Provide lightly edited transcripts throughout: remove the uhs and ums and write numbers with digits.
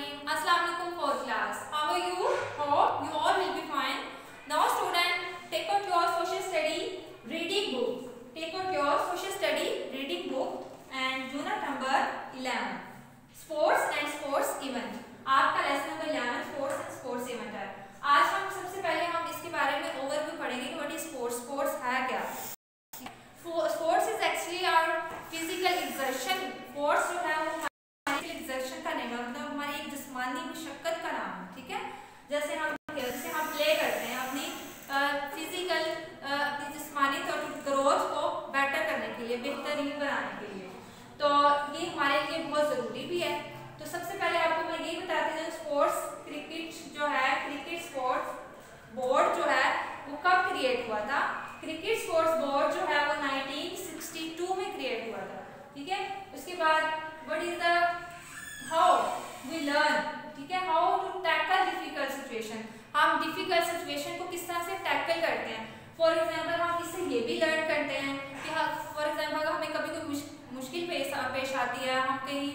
Bismillahirrahmanirrahim. Assalamu alaikum fourth class. How are you? Hope you all will be fine. Now student, take out your social study reading book. Take out your social study reading book and unit number 11. Sports and sports event. आपका lesson number 11 sports and sports event है। आज हम सबसे पहले इसके बारे में overview पढ़ेंगे कि व्हाट इज स्पोर्ट्स। स्पोर्ट्स है क्या? Sports is actually our physical exertion. Sports जो है वो एक्सर्शन का नहीं मतलब हमारी एक जिस्मानी मशक्कत का नाम है। ठीक है, जैसे हम प्ले करते हैं अपनी फिजिकल अपनी जिस्मानी ग्रोथ को बेटर करने के लिए, बेहतरीन बनाने के लिए, तो ये हमारे लिए बहुत ज़रूरी भी है। तो सबसे पहले आपको मैं यही बताती हूँ, स्पोर्ट्स क्रिकेट जो है, क्रिकेट स्पोर्ट्स बोर्ड जो है वो कब क्रिएट हुआ था? क्रिकेट स्पोर्ट्स बोर्ड जो है वो 1962 में क्रिएट हुआ था। ठीक है, उसके बाद what is the how we learn, ठीक है, how to tackle difficult situation. हम डिफिकल्ट सिचुएशन को किस तरह से टैकल करते हैं। फॉर एग्जांपल हम इससे ये भी लर्न करते हैं कि फॉर एग्जांपल अगर हमें कभी कोई मुश्किल पेश आती है, हम कहीं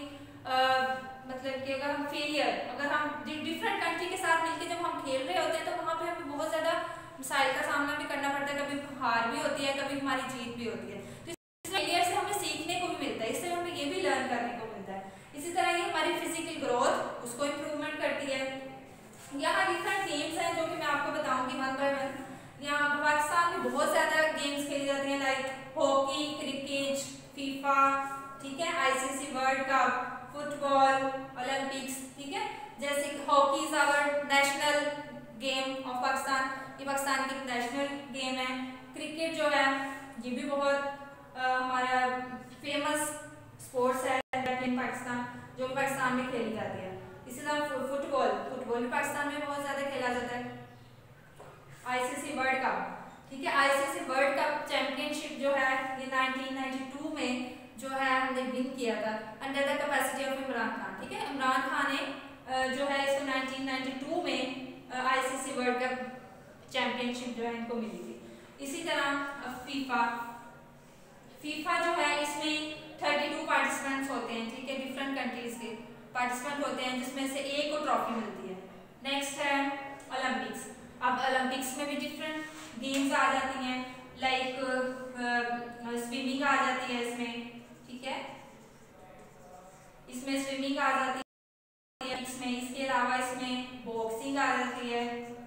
मतलब कि अगर हम अगर हम डिफरेंट कंट्री के साथ मिलकर जब हम खेल रहे होते हैं तो वहाँ पे हमें बहुत ज़्यादा मसाइल का सामना भी करना पड़ता है। कभी हार भी होती है, कभी हमारी जीत भी होती है। तो इस फेलियर से हमें सीखने को भी मिलता है, इससे हमें ये भी लर्न करने को मिलता है। इसी तरह ये हमारी फिजिकल ग्रोथ उसको इम्प्रूवमेंट करती है। यहाँ डिफरेंट गेम्स हैं जो कि मैं आपको बताऊंगी वन बाय वन। यहाँ पाकिस्तान में बहुत ज़्यादा गेम्स खेली जाती हैं, लाइक हॉकी, क्रिकेट, फीफा, ठीक है, ICC world cup, football, Olympics. ठीक है, जैसे hockey is our national game of Pakistan, ये पाकिस्तान की नेशनल गेम है। क्रिकेट जो है ये भी बहुत हमारा फेमस स्पोर्ट्स है इन पाकिस्तान, जो पाकिस्तान में खेली जाती है। इसी तरह फुटबॉल भी पाकिस्तान में बहुत ज़्यादा खेला जाता है। ICC वर्ल्ड कप, ठीक है, ICC वर्ल्ड कप चैंपियनशिप जो है ये 1992 में जो है हमने विन किया था under the capacity of Imran Khan. ठीक है, इमरान खान ने जो है इसको 1992 में ICC वर्ल्ड कप चैंपियनशिप जो है इनको मिली थी। इसी तरह फीफा जो है इसमें 32 पार्टिसिपेंट्स होते हैं। ठीक है, डिफरेंट कंट्रीज के पार्टिसिपेंट होते हैं जिसमें से एक को ट्रॉफी मिलती है। नेक्स्ट है ओलंपिक्स। अब ओलंपिक्स में भी डिफरेंट गेम्स आ जाती हैं, लाइक स्विमिंग आ जाती है इसमें। ठीक है, इसमें स्विमिंग आ जाती है इसके अलावा इसमें बॉक्सिंग आ जाती है,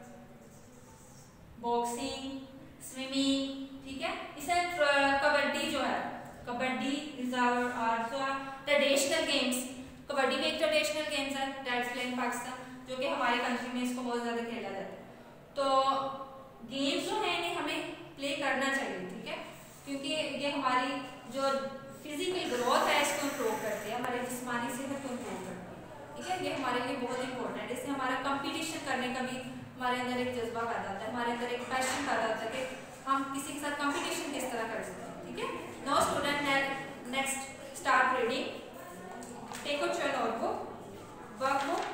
बॉक्सिंग, स्विमिंग। ठीक है, इसे कबड्डी जो है, kabaddi is also traditional games. Kabaddi भी एक ट्रेडिशनल गेम्स है दैट्स प्लेड इन पाकिस्तान, जो कि हमारे कंट्री में इसको बहुत ज़्यादा खेला जाता है। तो गेम्स जो है इन्हें हमें प्ले करना चाहिए। ठीक है, क्योंकि ये हमारी जो फिजिकल ग्रोथ है इसको इम्प्रूव करती है, हमारे जिस्मानी सेहत को इम्प्रूव करती है। ठीक है, ये हमारे लिए बहुत इंपॉर्टेंट है। इससे हमारा कंपटीशन करने का भी हमारे अंदर एक जज्बा पैदा होता है, हमारे अंदर एक पैशन पैदा होता है कि हम किसी के साथ कंपटीशन किस तरह कर सकते हैं। ठीक है, now student next start reading. Take out your notebook, workbook.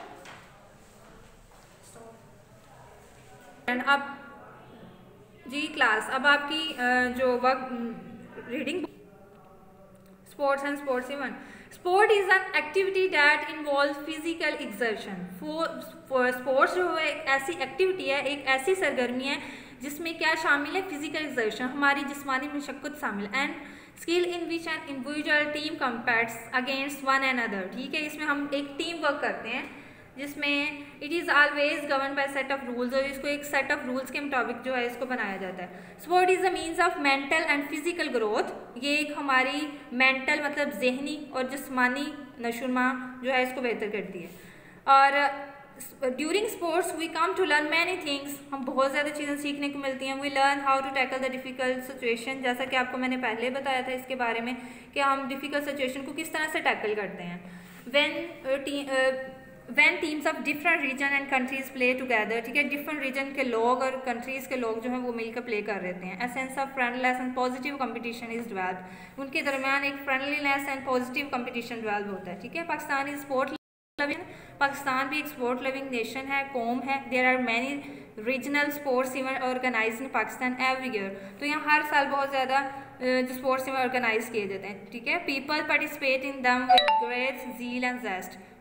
अब जी क्लास, अब आपकी जो work reading sports and sports event. Sport is an activity that involve physical exertion. Sports जो है एक ऐसी एक्टिविटी है, एक ऐसी सरगर्मी है जिसमें क्या शामिल है? फिजिकल एक्सर्शन, हमारी जिस्मानी मशक्कत शामिल, and skill in which an individual team competes against one and other. ठीक है, इसमें हम एक टीम वर्क करते हैं जिसमें it is always govern by set of rules, और इसको एक सेट ऑफ रूल्स के मुताबिक जो है इसको बनाया जाता है। Sport is the means of mental and physical growth. ये एक हमारी मेंटल मतलब जहनी और जिस्मानी नशोनुमा जो है इसको बेहतर करती है। और during sports we come to learn many things, हम बहुत ज़्यादा चीज़ें सीखने को मिलती हैं। We learn how to tackle the difficult situation, जैसा कि आपको मैंने पहले बताया था इसके बारे में कि हम डिफ़िकल्ट सिचुएशन को किस तरह से टैकल करते हैं। When teams of different region and countries play together, ठीक है, डिफरेंट रीजन के लोग और कंट्रीज़ के लोग जो हैं वो मिलकर प्ले कर रहे हैं। A sense of friendliness and positive competition is developed, उनके दरमियान एक friendliness and positive competition develop होता है। ठीक है, Pakistan is sport loving, Pakistan भी एक स्पोर्ट लविंग नेशन है, कौम है। There are many regional sports event organize in Pakistan every year, तो यहाँ हर साल बहुत ज़्यादा जो स्पोर्ट्स इवेंट ऑर्गेनाइज किए जाते हैं। ठीक है, people participate in them with great zeal and zest,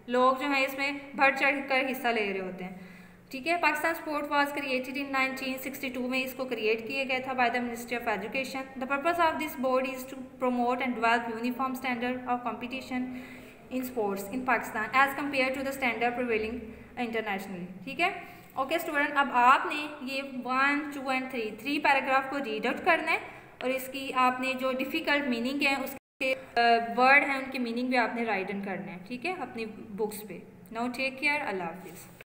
लोग जो हैं इसमें बढ़ चढ़ कर हिस्सा ले रहे होते हैं, ठीक है। Pakistan sport was created in 1962 में इसको क्रिएट किया गया था by the ministry of education. The purpose of this board is to promote and develop uniform standard of competition in sports in Pakistan as compare to the standard prevailing internationally, ठीक है। Okay student, अब आपने ये 1, 2 and 3 paragraph को read out करना है और इसकी आपने जो डिफ़िकल्ट मीनिंग है उसके वर्ड हैं उनके मीनिंग भी आपने राइट डाउन करना है, ठीक है, अपनी बुक्स पे। नाउ टेक केयर, अल्लाह हाफिज़।